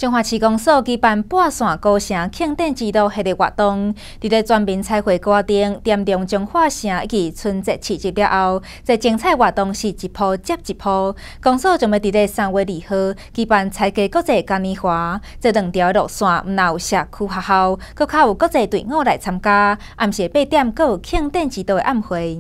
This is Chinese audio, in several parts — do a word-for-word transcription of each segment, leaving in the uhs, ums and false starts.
中华市公所举办八线高城庆典之路系列活动，伫咧全民彩绘歌灯点中中华城以及春节市集了后，这精彩活动是一波接一波。公所将要伫咧三月二号举办彩家国际嘉年华，这两条路线毋但有社区学校，搁较有国际队伍来参加。暗时八点，搁有庆典之道的暗会。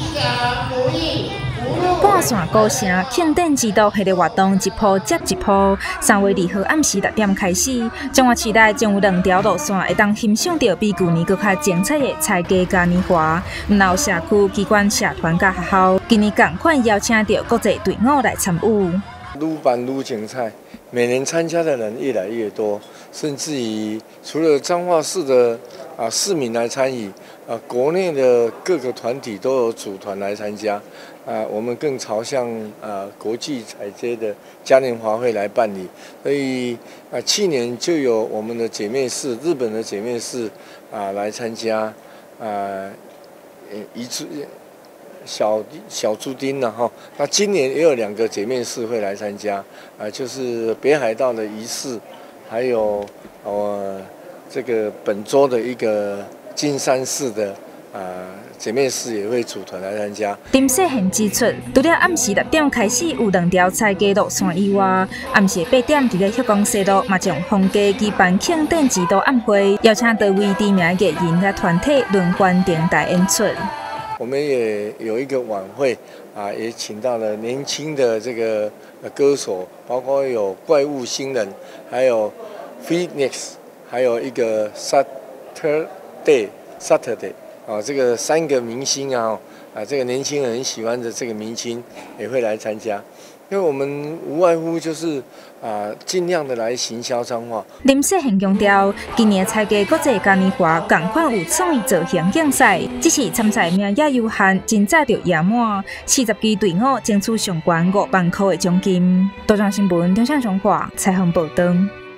半线高城庆典之道系列活动一波接一波，三月二号暗时六点开始，中华市内将有两条路线会当欣赏到比去年更较精彩的彩家嘉年华。毋但有社区机关、社团甲学校，今年同款邀请到国际队伍来参与。 愈办愈精彩，每年参加的人越来越多，甚至于除了彰化市的啊市民来参与。 啊，国内的各个团体都有组团来参加，啊，我们更朝向啊国际彩街的嘉年华会来办理，所以啊，去年就有我们的姐妹市，日本的姐妹市啊来参加，啊，一次小小猪丁了哈，那今年也有两个姐妹市会来参加，啊，就是北海道的仪式，还有呃这个本州的一个。 金山市的啊、呃、姐妹市也会组团来参加。 林世贤指出，除了暗时六点开始有两条彩家路线以外，暗时八点伫咧旭光西路嘛将逢家举办庆典之道暗会，邀请多位知名艺人甲团体轮番登台演出。 我们也有一个晚会啊，也请到了年轻的这个歌手，包括有怪物新人，还有 Phoenix， 还有一个 Saturday。 Day Saturday 啊，这个三个明星啊，啊，这个年轻人很喜欢的这个明星也会来参加，因为我们无外乎就是啊，尽量的来行销彰化。 林世贤强调，今年参加国际嘉年华，同款有创意造型竞赛，只是参赛名额有限，真早就压满，四十支队伍争取上悬五万块的奖金。多张新闻，中山中华采访报道。